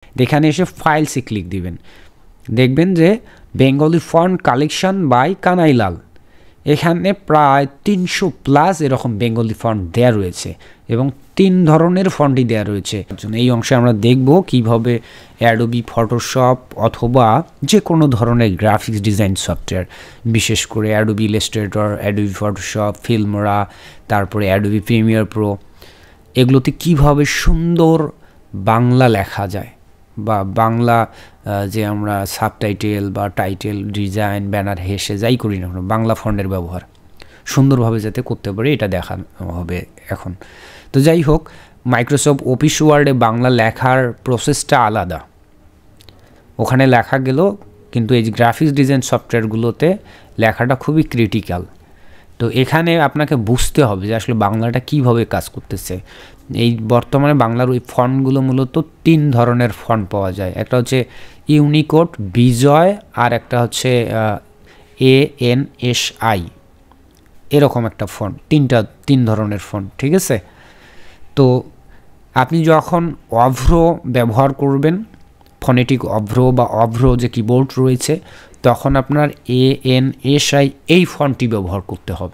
এখানে এসে ফাইলসে ক্লিক দিবেন, দেখবেন যে Bengali font collection by Kanailal. এখানে প্রায় 300+ এরকম বেঙ্গলি ফন্ট দেয়া রয়েছে এবং 3 ধরনের ফন্টই দেয়া রয়েছে। এই অংশে আমরা দেখব কিভাবে অ্যাডোবি ফটোশপ অথবা যে কোনো ধরনের গ্রাফিক্স ডিজাইন সফটওয়্যার, বিশেষ করে Adobe Illustrator, Adobe Photoshop, Filmora, তারপরে অ্যাডোবি প্রিমিয়ার প্রো, এগুলোতে কিভাবে সুন্দর বাংলা লেখা যায় বা বাংলা যে আমরা সাবটাইটেল বা টাইটেল ডিজাইন ব্যানার হেসে যাই করি না কেন বাংলা ফন্টের ব্যবহার সুন্দরভাবে যাতে করতে পারি এটা দেখানো হবে এখন। তো যাই হোক, মাইক্রোসফট অফিস ওয়ার্ডে বাংলা লেখার প্রসেসটা আলাদা, ওখানে লেখা গেল, কিন্তু এই গ্রাফিক্স ডিজাইন সফটওয়্যারগুলোতে লেখাটা খুবই ক্রিটিক্যাল। তো এখানে আপনাকে বুঝতে হবে যে আসলে বাংলাটা কিভাবে কাজ করতেছে। এই বর্তমানে বাংলার ওই ফন্টগুলো মূলত 3 ধরনের ফন্ট পাওয়া যায়, একটা হচ্ছে ইউনিকোড, বিজয়, আর একটা হচ্ছে ANSI, এরকম একটা ফন্ট, 3 ধরনের ফন্ট, ঠিক আছে। তো আপনি যখন অভ্র ব্যবহার করবেন, ফনেটিক অভ্র বা অভ্র যে কিবোর্ড রয়েছে, তখন আপনার ANSI এই ফন্টটি ব্যবহার করতে হবে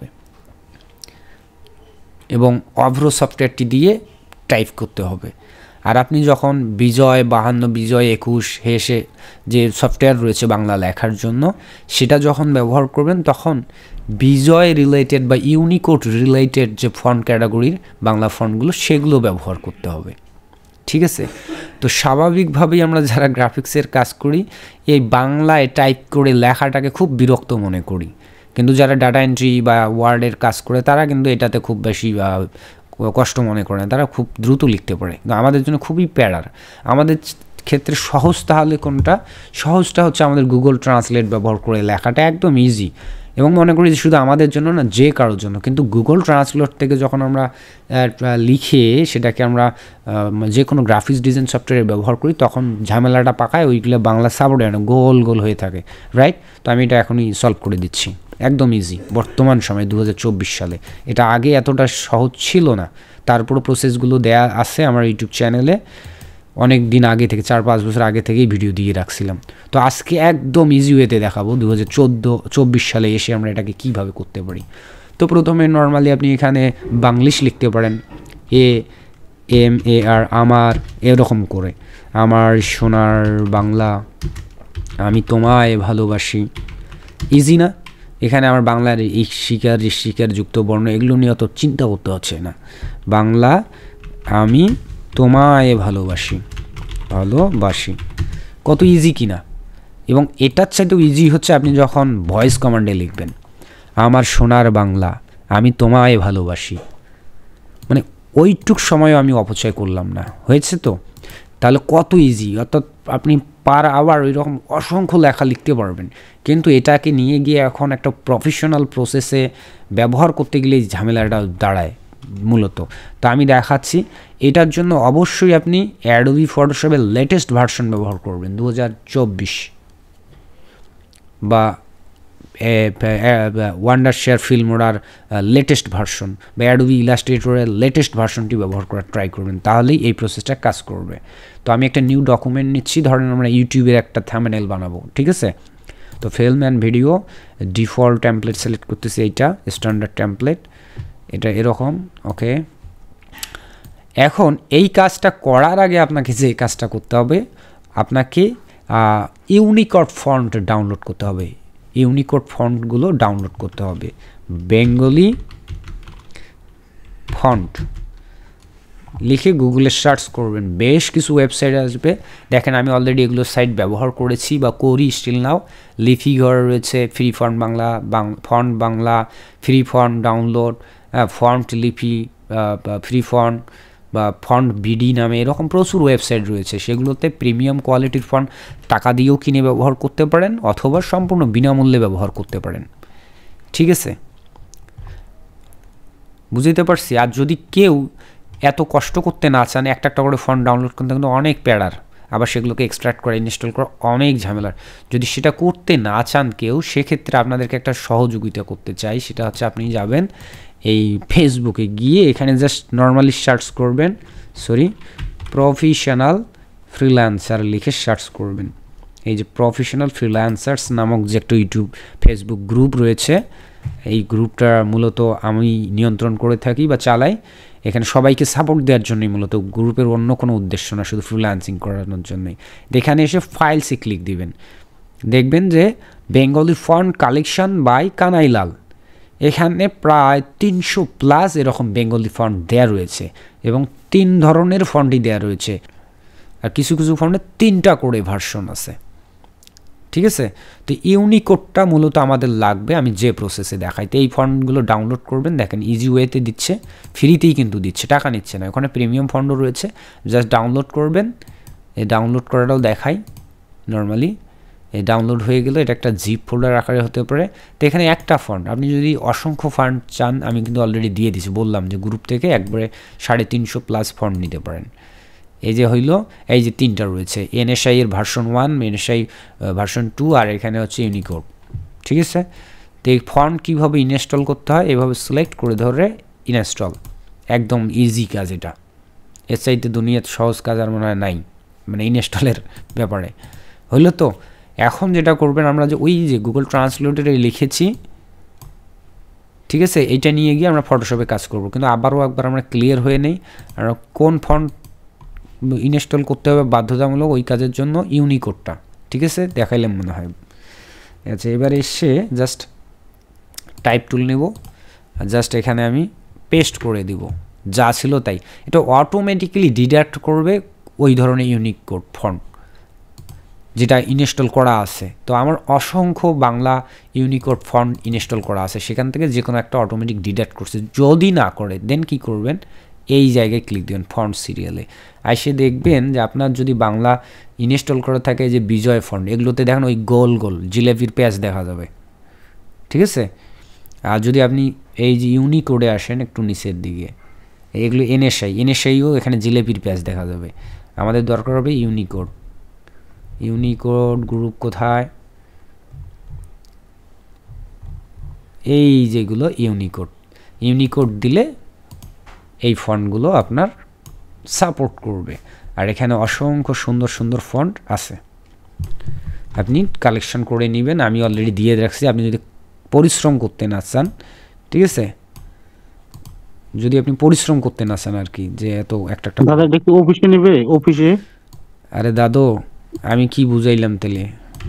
এবং অভ্র সফটওয়্যারটি দিয়ে টাইপ করতে হবে। আর আপনি যখন বিজয় 52, বিজয় 21 হেসে যে সফটওয়্যার রয়েছে বাংলা লেখার জন্য, সেটা যখন ব্যবহার করবেন তখন বিজয় রিলেটেড বা ইউনিকোড রিলেটেড যে ফন্ট ক্যাটাগরির বাংলা ফন্টগুলো সেগুলো ব্যবহার করতে হবে, ঠিক আছে। তো স্বাভাবিকভাবেই আমরা যারা গ্রাফিক্সের কাজ করি এই বাংলায় টাইপ করে লেখাটাকে খুব বিরক্ত মনে করি, কিন্তু যারা ডাটা এন্ট্রি বা ওয়ার্ডের কাজ করে তারা কিন্তু এটাতে খুব বেশি কষ্ট মনে করে না, তারা খুব দ্রুত লিখতে পারে। আমাদের জন্য খুবই প্যারার। আমাদের ক্ষেত্রে সহজ তাহলে কোনটা? সহজটা হচ্ছে আমাদের গুগল ট্রান্সলেট ব্যবহার করে লেখাটা একদম ইজি, এবং মনে করি যে শুধু আমাদের জন্য না, যে কারোর জন্য। কিন্তু গুগল ট্রান্সলেট থেকে যখন আমরা লিখে সেটাকে আমরা যে কোনো গ্রাফিক্স ডিজাইন সফটওয়্যারে ব্যবহার করি তখন ঝামেলাটা পাকায়, ওইগুলো বাংলা সাবওয়ার্ড না গোল গোল হয়ে থাকে, রাইট। তো আমি এটা এখনই সলভ করে দিচ্ছি, একদম ইজি বর্তমান সময় 2024 সালে। এটা আগে এতটা সহজ ছিল না, তারপরও প্রসেসগুলো দেয়া আছে আমার ইউটিউব চ্যানেলে, অনেক দিন আগে থেকে 4-5 বছর আগে থেকেই ভিডিও দিয়ে রাখছিলাম। তো আজকে একদম ইজি ওয়েতে দেখাবো 2024 সালে এসে আমরা এটাকে কিভাবে করতে পারি। তো প্রথমে নর্মালি আপনি এখানে বাংলিশ লিখতে পারেন, AMAR, আমার, এরকম করে, আমার সোনার বাংলা, আমি তোমায় ভালোবাসি। ইজি না? এখানে আমার বাংলার শিকার ঋষিকার যুক্ত বর্ণ এগুলো নিয়ে অত চিন্তা করতে হচ্ছে না। বাংলা আমি তোমায় ভালোবাসি, কত ইজি কিনা। এবং এটার চাইতেও ইজি হচ্ছে আপনি যখন ভয়েস কমান্ডে লিখবেন, আমার সোনার বাংলা, আমি তোমায় ভালোবাসি, মানে ওইটুক সময়ও আমি অপচয় করলাম না, হয়েছে তো? তাহলে কত ইজি, অর্থাৎ আপনি পার আওয়ার ওই রকম অসংখ্য লেখা লিখতে পারবেন। কিন্তু এটাকে নিয়ে গিয়ে এখন একটা প্রফেশনাল প্রসেসে ব্যবহার করতে গেলে ঝামেলাটা দাঁড়ায় মূলত। তো আমি দেখাচ্ছি, এটার জন্য অবশ্যই আপনি অ্যাডোবি ফটোশপের লেটেস্ট ভার্সন ব্যবহার করবেন, 2024, বা ওয়ান্ডারশেয়ার ফিল্মোরার লেটেস্ট ভার্সন বা অ্যাডোবি ইলাস্ট্রেটরের লেটেস্ট ভার্সনটি ব্যবহার করার ট্রাই করবেন, তাহলেই এই প্রসেসটা কাজ করবে। তো আমি একটা নিউ ডকুমেন্ট নিচ্ছি, ধরেন আমরা ইউটিউবের একটা থাম্বনেল বানাবো, ঠিক আছে। তো film and video, default template select করতেছি, এইটা স্ট্যান্ডার্ড টেমপ্লেট, এটা এরকম, ওকে। এখন এই কাজটা করার আগে আপনাকে যে কাজটা করতে হবে, আপনাকে ইউনিকোড ফন্ট ডাউনলোড করতে হবে। ইউনিকোড ফন্টগুলো ডাউনলোড করতে হবে। বেঙ্গলি ফন্ট লিখে গুগলে সার্চ করবেন, বেশ কিছু ওয়েবসাইট আসবে। দেখেন আমি অলরেডি এগুলো সাইট ব্যবহার করেছি বা করি স্টিল নাও। লিপি ঘর রয়েছে, free font Bangla, font Bangla, free font download, font Lipi, free font বা ফন্ট বিডি নামে এরকম প্রচুর ওয়েবসাইট রয়েছে। সেগুলোতে প্রিমিয়াম কোয়ালিটির ফন্ট টাকা দিয়েও কিনে ব্যবহার করতে পারেন অথবা সম্পূর্ণ বিনামূল্যে ব্যবহার করতে পারেন, ঠিক আছে, বুঝতে পারছি। আর যদি কেউ এত কষ্ট করতে না চান, একটা করে ফন্ট ডাউনলোড করতে কিন্তু অনেক প্যারার, আবার সেগুলোকে এক্সট্রাক্ট করে ইনস্টল করা অনেক ঝামেলার। যদি সেটা করতে না চান কেউ, সেক্ষেত্রে আপনাদেরকে একটা সহযোগিতা করতে চাই, সেটা হচ্ছে আপনি যাবেন এই ফেসবুকে গিয়ে এখানে জাস্ট নর্মালি সার্চ করবেন, প্রফেশনাল ফ্রিল্যান্সার লিখে সার্চ করবেন। এই যে প্রফেশনাল ফ্রিল্যান্সার্স নামক যে একটা ইউটিউব ফেসবুক গ্রুপ রয়েছে, এই গ্রুপটা মূলত আমি নিয়ন্ত্রণ করে থাকি বা চালাই। এখানে সবাইকে সাপোর্ট দেওয়ার জন্যই মূলত, গ্রুপের অন্য কোনো উদ্দেশ্য না, শুধু ফ্রিল্যান্সিং করানোর জন্যই। এখানে এসে ফাইলসে ক্লিক দিবেন, দেখবেন যে Bengali font collection by Kanailal, এখানে প্রায় 300+ এরকম বেঙ্গলি ফন্ট দেওয়া রয়েছে এবং 3 ধরনের ফন্টই দেওয়া রয়েছে। আর কিছু কিছু ফন্টে 3টা করে ভার্সন আছে, ঠিক আছে। তো ইউনিকোডটা মূলত আমাদের লাগবে, আমি যে প্রসেসে দেখাই। তো এই ফন্টগুলো ডাউনলোড করবেন, দেখেন ইজি ওয়েতে দিচ্ছে, ফ্রিতেই কিন্তু দিচ্ছে, টাকা নিচ্ছে না। ওখানে প্রিমিয়াম ফন্টও রয়েছে, জাস্ট ডাউনলোড করবেন। এই ডাউনলোড করাটাও দেখাই নর্মালি। এই ডাউনলোড হয়ে গেলে এটা একটা জিপ ফোল্ডার আকারে হতে পারে। তো এখানে একটা ফন্ট, আপনি যদি অসংখ্য ফন্ট চান, আমি কিন্তু অলরেডি দিয়ে দিছি, বললাম যে গ্রুপ থেকে একবারে 350+ ফন্ট নিতে পারেন। এই যে হইল, এই যে 3টা রয়েছে, NSI এর ভার্সন 1, NSI ভার্সন 2, আর এখানে হচ্ছে ইউনিকোড, ঠিক আছে। তো এই ফন্ট কীভাবে ইনস্টল করতে হয়, এভাবে সিলেক্ট করে ধরে ইনস্টল, একদম ইজি কাজ এটা। এর চাইতে দুনিয়াতে সহজ কাজ আর মনে হয় নাই, মানে ইনস্টলের ব্যাপারে। হইলো তো, এখন যেটা করবেন, আমরা যে ওই যে গুগল ট্রান্সলেটরে লিখেছি, ঠিক আছে, এইটা নিয়ে গিয়ে আমরা ফটোশপে কাজ করব। কিন্তু আবারও একবার আমরা ক্লিয়ার হয়ে নেই, আমরা কোন ফন্ট ইনস্টল করতে হবে বাধ্যতামূলক ওই কাজের জন্য, ইউনিকোডটা, ঠিক আছে, দেখাইলে মনে হয়। আচ্ছা, এবার এসে জাস্ট টাইপ টুল নেব, জাস্ট এখানে আমি পেস্ট করে দিব, যা ছিল তাই। এটা অটোমেটিক্যালি ডিডাক্ট করবে ওই ধরনের ইউনিকোড ফন্ট যেটা ইনস্টল করা আছে। তো আমার অসংখ্য বাংলা ইউনিকোড ফন্ট ইনস্টল করা আছে, সেখান থেকে যে কোনো একটা অটোমেটিক ডিডাক্ট করছে। যদি না করে দেন কি করবেন, এই জায়গায় ক্লিক দেবেন ফন্ট সিরিয়ালে, এসে দেখবেন যে আপনার যদি বাংলা ইনস্টল করা থাকে, যে বিজয় ফন্ট, এগুলোতে দেখেন ওই গোল গোল জিলেপির পেঁয়াজ দেখা যাবে, ঠিক আছে। আর যদি আপনি এই যে ইউনিকোডে আসেন একটু নিচের দিকে, এগুলো NSIও এখানে জিলেপির পেঁয়াজ দেখা যাবে। আমাদের দরকার হবে ইউনিকোড। ইউনিকোড গ্রুপ কোথায়, এই যেগুলো ইউনিকোড দিলে এই ফন্টগুলো আপনার সাপোর্ট করবে। আর এখানে অসংখ্য সুন্দর সুন্দর ফন্ট আছে, আপনি কালেকশন করে নেবেন। আমি অলরেডি দিয়ে রাখছি, আপনি যদি পরিশ্রম করতে না চান, ঠিক আছে, যদি আপনি পরিশ্রম করতে না চান আর কি, যে এত একটা দাদা দেখি অফিসে নেবে, অফিসে। আরে দাদু, আমি কি বুঝাইলাম তাহলে,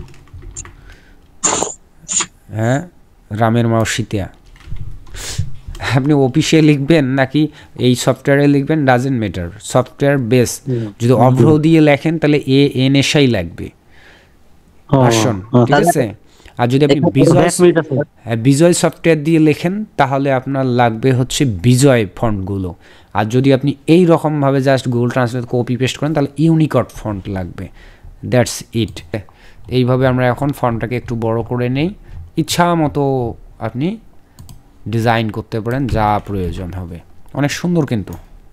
হ্যাঁ, রামের মাওসিতিয়া, আপনি অফিসে লিখবেন নাকি এই সফটওয়্যারে লিখবেন, ডাজেন্ট ম্যাটার, সফটওয়্যার বেস। যদি অভ্র দিয়ে লেখেন তাহলে NSI লাগবে ভার্সন, ঠিক আছে। আর যদি আপনি বিজয় সফটওয়্যার দিয়ে লেখেন তাহলে আপনার লাগবে হচ্ছে বিজয় ফন্টগুলো। আর যদি আপনি এই রকমভাবে just Google Translate copy paste করেন তাহলে ইউনিকোড ফন্ট লাগবে, দ্যাটস ইট। এইভাবে আমরা এখন ফন্টটাকে একটু বড় করে নেই, ইচ্ছা মতো আপনি ডিজাইন করতে পারেন যা প্রয়োজন হবে, অনেক সুন্দর। কিন্তু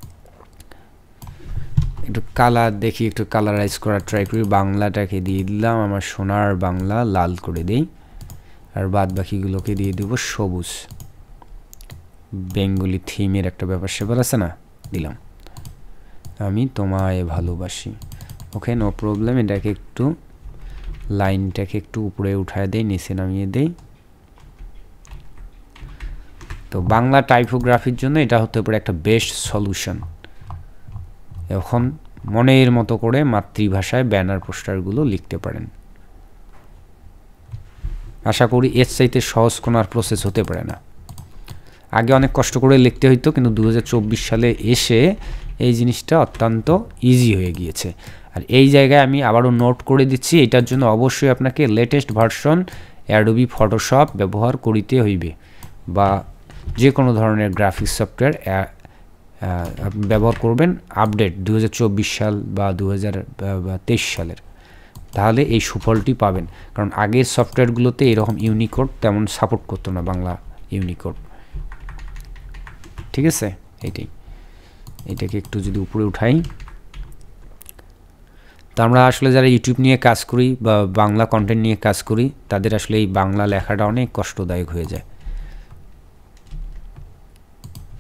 একটু কালার দেখি, একটু কালারাইজ করার ট্রাই করি। বাংলাটাকে দিয়ে দিলাম, আমার সোনার বাংলা লাল করে দিই, আর বাদ বাকিগুলোকে দিয়ে দেব সবুজ। বেঙ্গলি থিমের একটা ব্যাপার সেবার আছে না, দিলাম আমি তোমায় ভালোবাসি। Okay, no problem. এটাকে একটু লাইনটাকে একটু উপরে উঠায় দেই, নিচে নামিয়ে দেই। তো বাংলা টাইপোগ্রাফির জন্য এটা হতে পারে একটা বেস্ট সলিউশন। এখন মনের মতো করে মাতৃভাষায় ব্যানার পোস্টারগুলো লিখতে পারেন। আশা করি এর চাইতে সহজ কোনো আর প্রসেস হতে পারে না। আগে অনেক কষ্ট করে লিখতে হইতো, কিন্তু 2024 সালে এসে এই জিনিসটা অত্যন্ত ইজি হয়ে গিয়েছে। আর এই জায়গায় আমি আবারও নোট করে দিচ্ছি, এটার জন্য অবশ্যই আপনাকে লেটেস্ট ভার্সন অ্যাডোবি ফটোশপ ব্যবহার করিতে হইবে, বা যে কোনো ধরনের গ্রাফিক্স সফটওয়্যার ব্যবহার করবেন আপডেট 2024 সাল বা 2023 সালের, তাহলে এই সুফলটি পাবেন। কারণ আগের সফটওয়্যারগুলোতে এরকম ইউনিকোড তেমন সাপোর্ট করতো না, বাংলা ইউনিকোড, ঠিক আছে। এটাকে একটু যদি উপরে উঠাই, তো আমরা আসলে যারা ইউটিউব নিয়ে কাজ করি বা বাংলা কন্টেন্ট নিয়ে কাজ করি, তাদের আসলে এই বাংলা লেখাটা অনেক কষ্টদায়ক হয়ে যায়।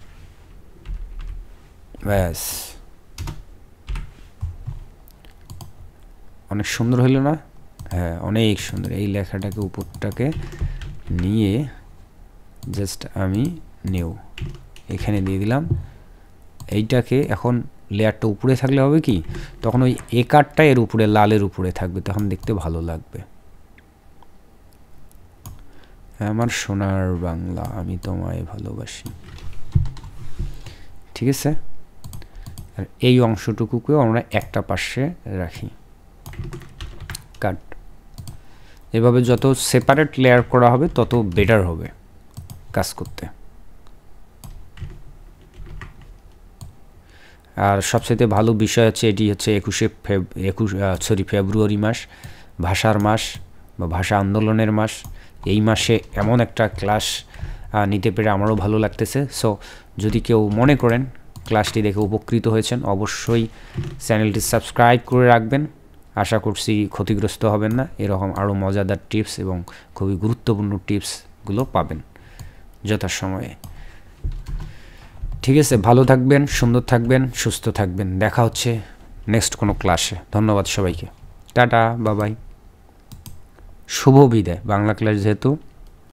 ব্যাস, অনেক সুন্দর হইল না? হ্যাঁ, অনেক সুন্দর। এই লেখাটাকে উপরটাকে নিয়ে জাস্ট আমি নেও এখানে দিয়ে দিলাম। এইটাকে এখন লেয়ারটা উপরে থাকলে হবে কি, তখন ওই এ কার্ডটা এর উপরে লালের উপরে থাকবে, তখন দেখতে ভালো লাগবে। আমার সোনার বাংলা, আমি তোমায় ভালোবাসি। ঠিক আছে, আর এই অংশটুকুকেও আমরা একটা পাশে রাখি। কাট। এভাবে যত সেপারেট লেয়ার করা হবে তত বেটার হবে কাজ করতে। আর সবচেয়ে ভালো বিষয় হচ্ছে এটি হচ্ছে 21 ফেব্রুয়ারি মাস, ভাষার মাস বা ভাষা আন্দোলনের মাস। এই মাসে এমন একটা ক্লাস নিতে পেরে আমারও ভালো লাগতেছে। সো যদি কেউ মনে করেন ক্লাসটি দেখে উপকৃত হয়েছেন, অবশ্যই চ্যানেলটি সাবস্ক্রাইব করে রাখবেন। আশা করছি ক্ষতিগ্রস্ত হবেন না, এরকম আরও মজাদার টিপস এবং খুবই গুরুত্বপূর্ণ টিপসগুলো পাবেন যথাসময়ে। ঠিক আছে, ভালো থাকবেন, সুন্দর থাকবেন, সুস্থ থাকবেন। দেখা হচ্ছে নেক্সট কোনো ক্লাসে। ধন্যবাদ সবাইকে। টাটা, বাবাই, শুভ বিদায়। বাংলা ক্লাস যেহেতু